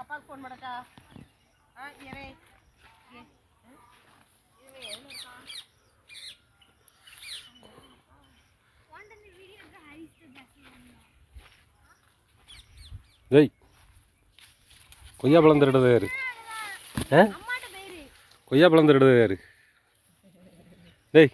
அப்பாவுக்கு ஃபோன் பண்ணக்கா. இரு டேய் கொய்யா பழம் திருடுறது யாரு? கொய்யா பழம் திருடுறது யாரு? டேய்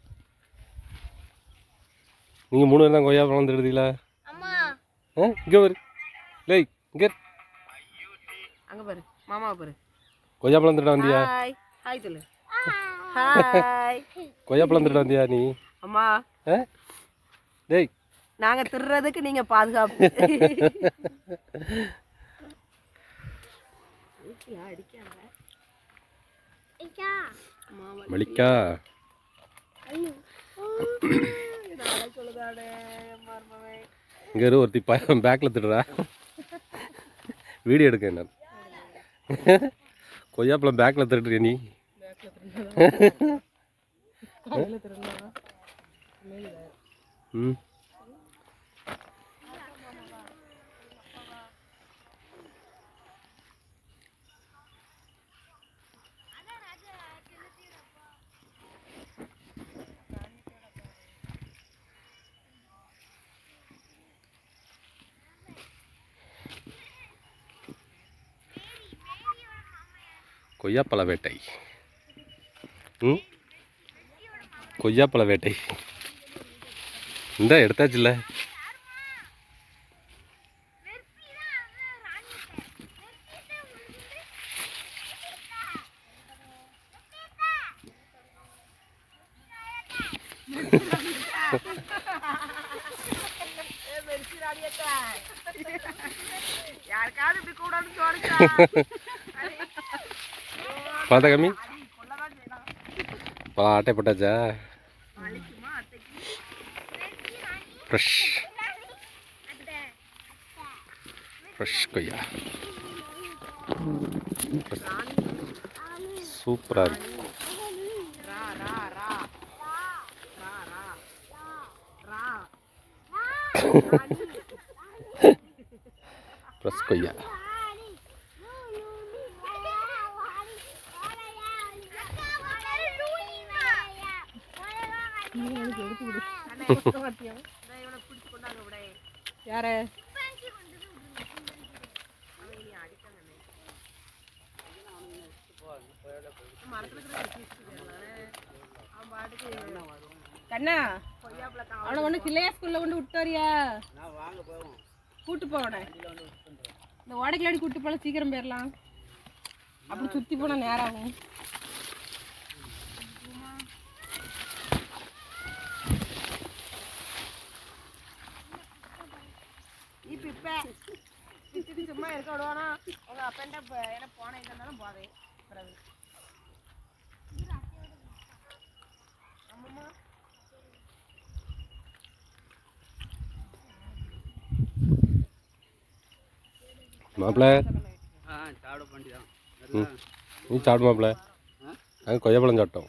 நீங்கள் 3 பேர் தான் கொய்யா பழம் திருடுதீங்களா? இங்கே பாரு. டேய் இங்கே அங்கே பாரு, மாமா பாரு. கொய்யா பழம் திருட வந்தியா? ஹாய் சொல்லு. ஹாய். கொய்யா பழம் திருட வந்தியா நீ? அம்மா டேய் நாங்கள் திருடுறதுக்கு நீங்கள் பாதுகாப்பு. மலிக்கா இங்கே ஒருத்தி பேக்கில் திருடுறா. வீடியோ எடுக்க என்ன கொய்யாப்பழம் பேக்கில் திருடுறிய நீ? ம் கொய்யாப்பழ வேட்டை. கொய்யாப்பழ வேட்டை இந்த எடுத்தாச்சுல்ல. பார்த்தா கம்மி ஆட்டை போட்டாச்சா? ஃப்ரெஷ் ஃப்ரெஷ் கொய்யா சூப்பராக இருக்கு. ஃப்ரெஷ் கொய்யா யாரு கண்ணா அவனை ஒண்ணு கிளையா ஸ்கூல்ல கொண்டு விட்டு வரியா? கூட்டு போவன இந்த ஓடைக்கிலாடி கூட்டு போல சீக்கிரம் போயிடலாம். அப்படி சுத்தி போனா நேரம் ஆகும். சும்மா இருக்க விடுவானா உங்க அப்பன்ட்ட என்ன போன எங்க இருந்தாலும் போதே பிறகு மாப்பிள்ள நீ சாப்பிடு மாப்பிள்ள. நாங்கள் கொய்யாப்பழம் சாப்பிட்டோம்.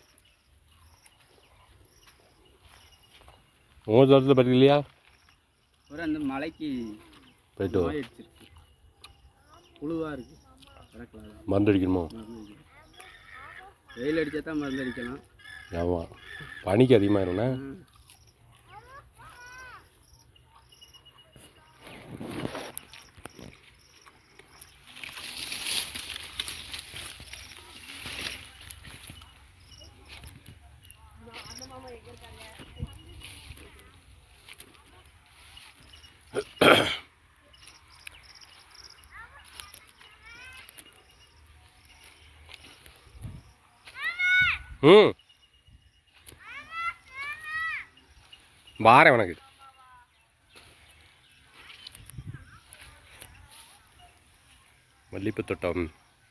உங்கள் தோட்டத்தில் பற்றி இல்லையா? அந்த மலைக்கு போயிட்டு புழுவாக இருக்கு. மருந்து அடிக்கணுமோ? வெயில் அடித்தா தான் மருந்து அடிக்கலாம். ஆமாம் பனிக்கு அதிகமாகிடும்ண்ணே. வாரேன் உனக்கு. மல்லிப்பூ தோட்டம்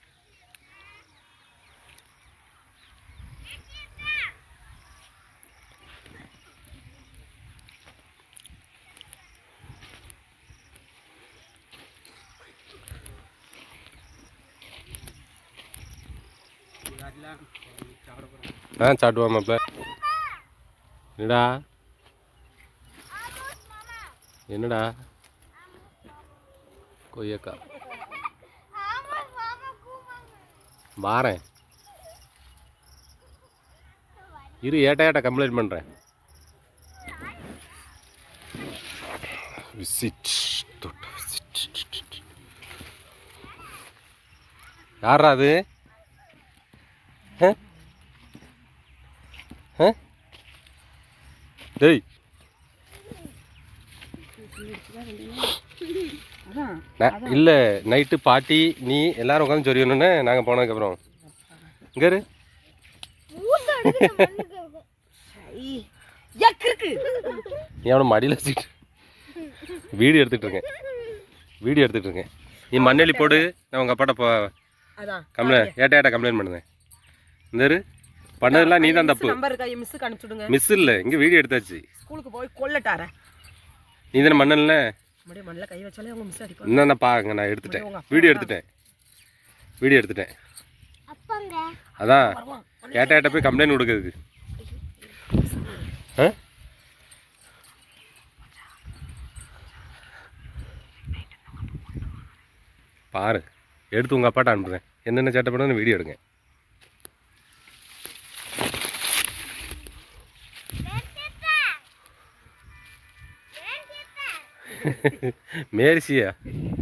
சாப்பிடுவா மாப்பிள்ள. என்னடா என்னடா கொய்யக்கா வாரேன் இரு, ஏட்ட கம்ப்ளைண்ட் பண்ணுறேன். விசிட் யாரா அது? டேய் இல்லை, நைட்டு பாட்டி நீ எல்லாரும் உட்காந்து சொரியணுன்னு நாங்கள் போனதுக்கப்புறம் இங்கே இரு. நீ அவனை மடியில் வச்சுக்கிட்டு வீடியோ எடுத்துகிட்டு இருக்கேன். நீ மண்ணெளி போடு, நான் உங்கள் அப்பாட்ட ஏட்ட கம்ப்ளைண்ட் பண்ணுவேன். இந்த பண்ணதெல்லாம் நீ தான் தப்பு. மிஸ் இல்லை, இங்கே வீடியோ எடுத்தாச்சு. ஸ்கூலுக்கு போய் கொல்லட்டார நீ தானே மண்ணல்ல மண்ணில் கை வச்சாலே அவங்க மிஸ் அடிப்பாங்க. என்னென்ன பாருங்க, நான் எடுத்துட்டேன், வீடியோ எடுத்துட்டேன். அதான் ஏட்ட போய் கம்ப்ளைண்ட் கொடுக்குறதுக்கு. பாரு, எடுத்து உங்கள் அப்பாட்ட அனுப்புறேன். என்னென்ன சேட்டை பண்ணு வீடியோ எடுங்க. மேர்சியா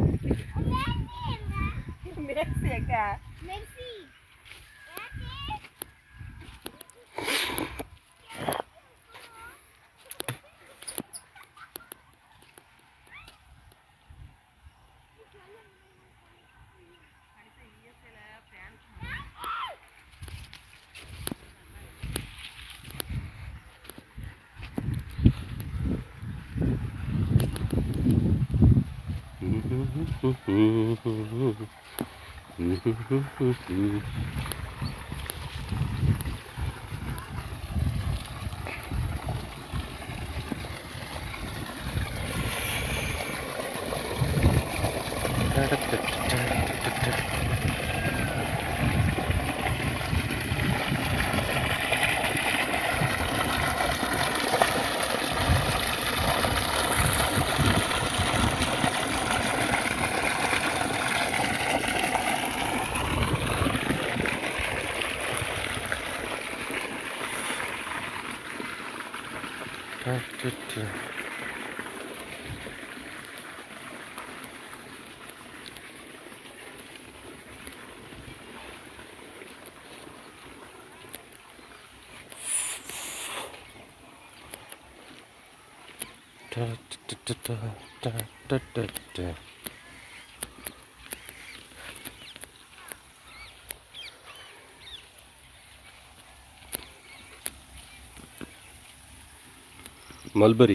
மல்பரி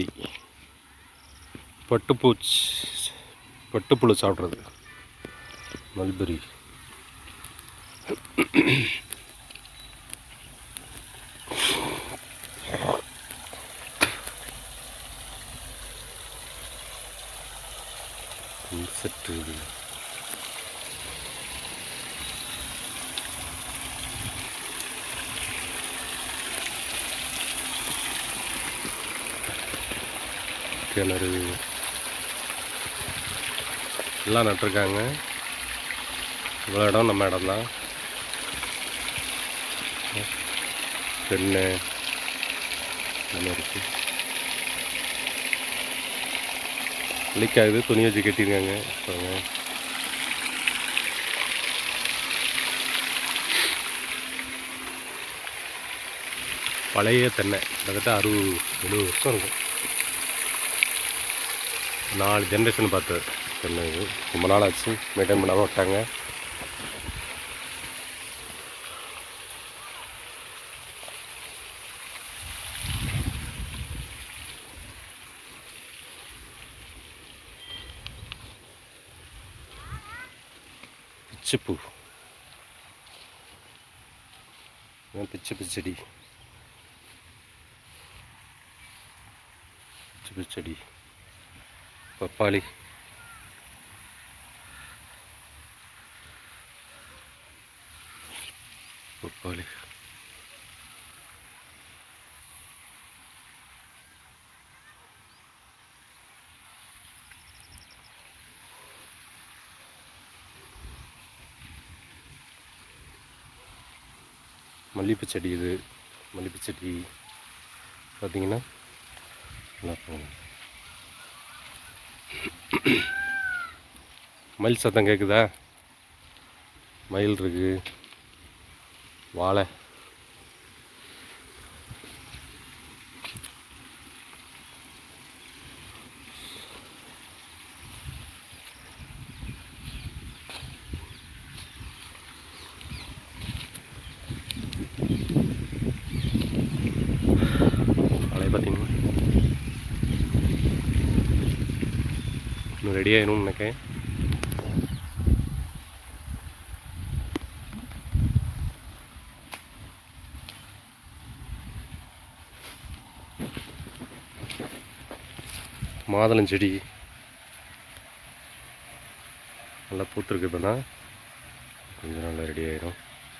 பட்டுப்புழு சாப்பிட்றது. Mulberry insect. கிணறு எல்லாம் நட்டுருக்காங்க. இவ்வளோ இடம் நம்ம இடம் தான். தென்னை நல்லா இருக்கு. லீக்காகுது, துணி வச்சு கட்டியிருக்காங்க. பழைய தென்னை கிட்டத்தட்ட 60-70 வருஷம் இருக்கும். 4 ஜென்ரேஷன் பார்த்து தென்னை இது. ரொம்ப நாள் ஆச்சு, மெயின்டைன் பண்ணாமல் விட்டாங்க. பிச்சுப்பூ, பிச்சுப்பூ செடி, பிச்சுப்பூ செடி, பப்பாளி, பப்பாளி, மல்லிகைப்பூ செடி இது. மல்லிகைப்பூ செடி பார்த்தீங்கன்னா நல்லா இருக்கும். மயில் சத்தம் கேட்குதா? மயில் இருக்குது. வாழை பார்த்தீங்கன்னா இன்னும் ரெடி ஆகிடும்னு நினைக்கிறேன். மாதுளஞ்செடி நல்லா பூத்துருக்கு. இப்போ தான் கொஞ்சம் நல்லா ரெடி ஆகிடும்.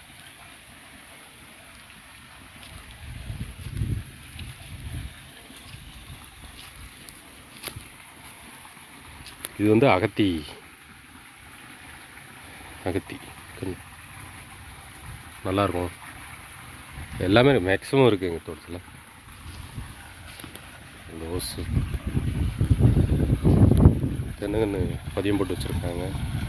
இது வந்து அகத்தி கொஞ்சம் நல்லாயிருக்கும். எல்லாமே மேக்ஸிமம் இருக்குது எங்கள் தோட்டத்தில். இந்த ஓசு தென்னுங்கன்னு பதியம் போட்டு வச்சுருக்காங்க.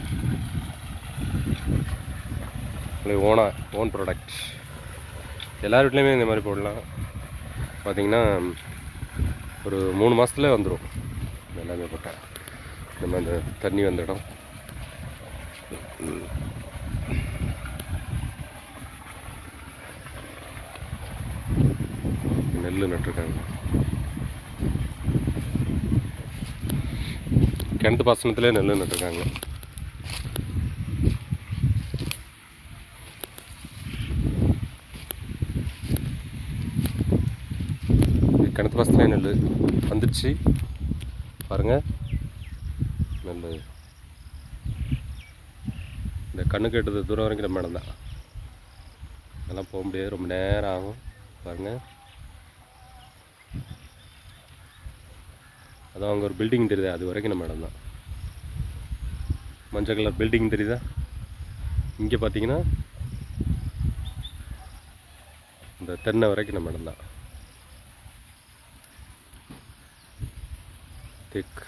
Own product. எல்லார் வீட்லேயுமே இந்த மாதிரி போடலாம். பார்த்திங்கன்னா ஒரு 3 மாதத்துல வந்துடும் எல்லாமே போட்டால். நம்ம அந்த தண்ணி வந்துடும். நெல் நட்டுருக்காங்க. கிணத்து பாசனத்திலே நெல் நட்டுருக்காங்க. கிணத்து பாசத்துலேயே நெல் வந்துடுச்சு பாருங்கள். நெல் இந்த கண்ணு கேட்டது தூரம் வரைக்கும் நம்ம இடம் தான். அதெல்லாம் போக முடியாது, ரொம்ப நேரம் ஆகும். பாருங்கள், அதான் அங்கே ஒரு பில்டிங் தெரியுது, அது வரைக்கும் நம்ம இடம் தான். மஞ்சள் கலர் பில்டிங் தெரியுதா? இங்கே பார்த்தீங்கன்னா இந்த தென்னை வரைக்கும் நம்ம இடம் தான். தேக்கு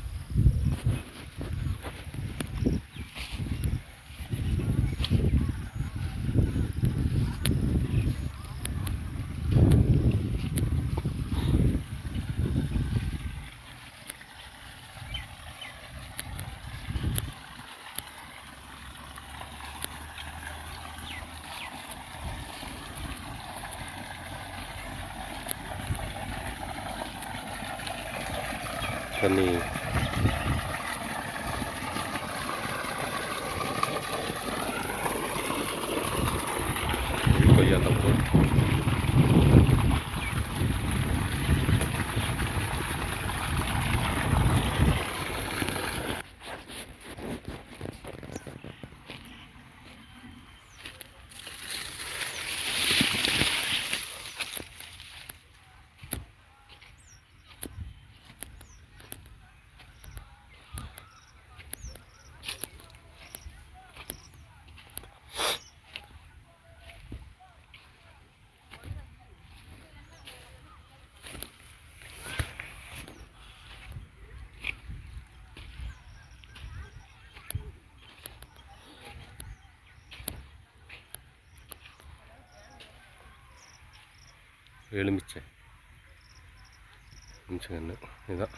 தண்ணி கொய்யா தப்பு. எலுமிச்சை கன்று இதுதான்.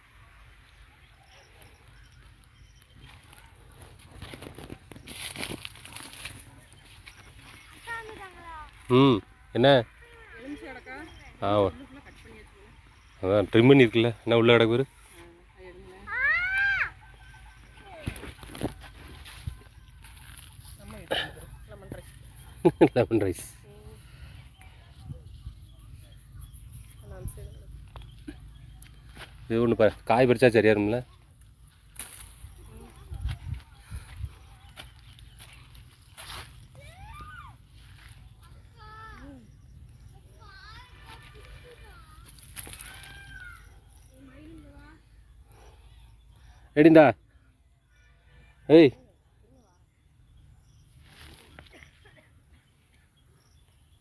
என்ன அதான் ட்ரிம் பண்ணி இருக்குல்ல, என்ன உள்ள கிடக்கு பேர் லெமன் ரைஸ். இது ஒன்று காய் பறிச்சா சரியா இருக்கும்ல. எடிந்தா ஏய்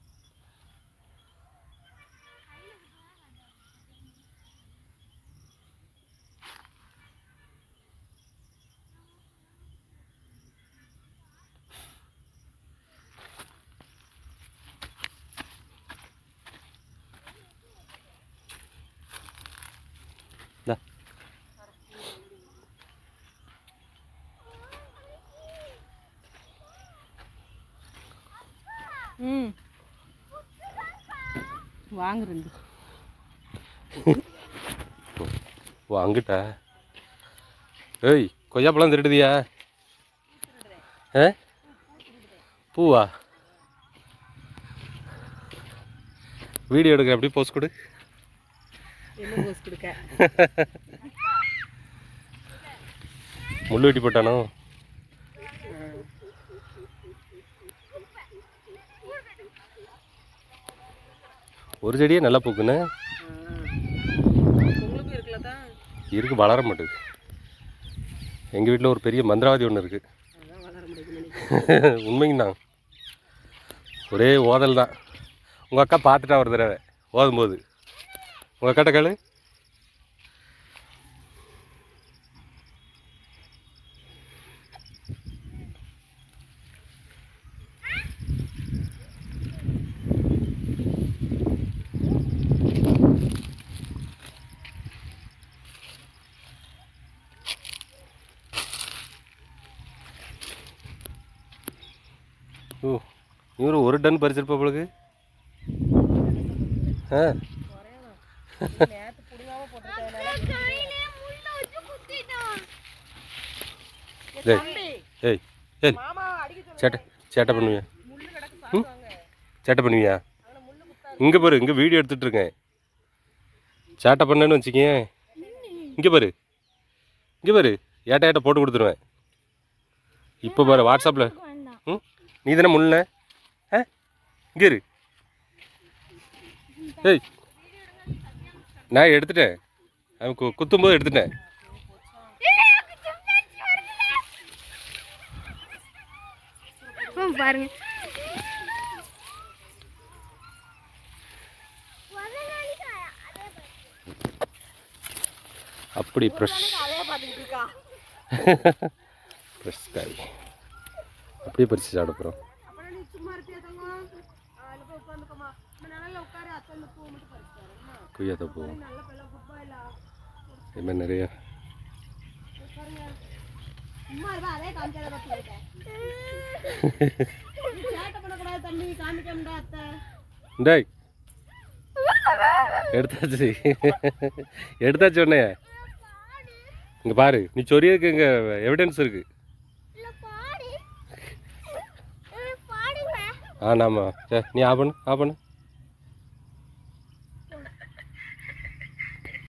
ம் வாங்க ரெண்டு. ஓ அங்கிட்டா? ஏய் கொய்யாப்பழம் திருடுதியா? ஆ பூவா? வீடியோ எடுக்க எப்படி போஸ்ட் கொடு? என்ன போஸ் கொடுக்க? முள்ளு வெட்டி போட்டானோ? ஒரு செடியே நல்லா பூக்குன்னு உங்களுக்கு இருக்குல்ல தான்? இருக்கு, வளர மாட்டேது. எங்கள் வீட்டில் ஒரு பெரிய மந்திரவாதி ஒன்று இருக்குது. அதான் வளர முடியுதுன்னு உண்மைங்கண்ணா, ஒரே ஓதல் தான். உங்கள் அக்கா பார்த்துட்டா ஒரு தடவை ஓதும்போது. உங்கள் அக்காட்ட கேளு. ஓ இவரு ஒரு டன் பறிச்சிருப்பா உங்களுக்கு. ஆ நேற்று புடுங்காம போட்டிருக்கேன். ஏய் ஏய் மாமா அடிக்க சேட்டை சேட்டை பண்ணுவியா? முள்ளு கிடக்கு சாப்பிடுவாங்க. சேட்டை பண்ணுவியா? அவனை முள்ளு குத்தா. இங்கே பாரு, இங்கே வீடியோ எடுத்துகிட்டு இருக்கேன். சேட்டை பண்ணேன்னு வச்சுக்கேன். இங்கே பாரு, இங்கே பாரு, ஏட்ட ஏட்ட போட்டு கொடுத்துருவேன். இப்போ பாரு வாட்ஸ்அப்பில். ம் நீ தானே முள்ளன? ஆ இங்கே இரு. ஏய் நான் எடுத்துட்டேன், அவன் குத்தும்போது எடுத்துட்டேன். பாருங்க அப்படி ஃப்ரெஷ் அதே பார்த்துக்கிட்டு இருக்கா. ஃப்ரெஷ் காய் அப்படியே பறித்து சாப்பிட போகிறோம். அப்புறம் நீ சும்மா இருப்பியா தங்கம்? அதில் போய் உட்காந்துக்கோமா. இந்த நிலையில உட்காரு. அத்தை இந்த பூ மட்டும் பறிச்சு தரேன். கொய்யாத்த போவோம். நல்ல பழம் ஃபுட்பாயிலா இது மாதிரி நிறைய. பாருங்க. சும்மா இருப்பா, அதே காமிக்காத பார்த்துக்கிட்டேன். சேட்டை பண்ணக்கூடாது தம்பி, காமிக்கமுடா அத்தை. டேய் எடுத்தாச்சு எடுத்தாச்சு உடனே. இங்கே பாரு, நீ சொரியதுக்கு இங்கே எவிடன்ஸ் இருக்கு. ஆ ஆமாம், சரி நீ ஆ பண்ணு.